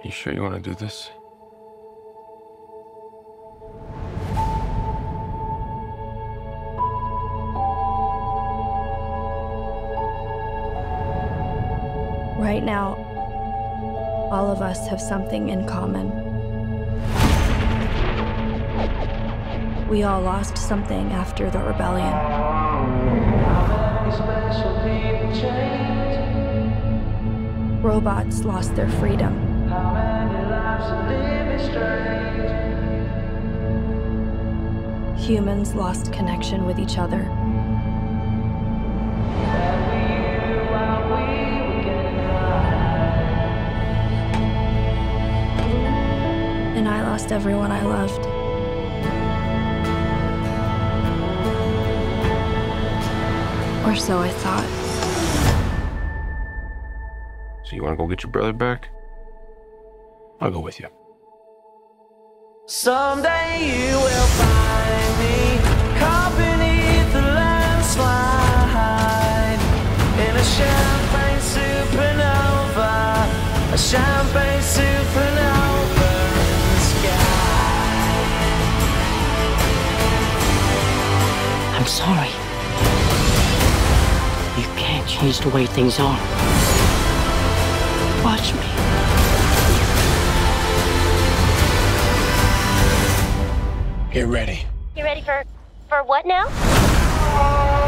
You sure you want to do this? Right now, all of us have something in common. We all lost something after the rebellion. Robots lost their freedom. Humans lost connection with each other. And I lost everyone I loved. Or so I thought. So you want to go get your brother back? I'll go with you. Someday you will find me caught beneath the landslide in a champagne supernova, a champagne supernova in the sky. I'm sorry. You can't change the way things are. Watch me. Get ready. You ready for what now?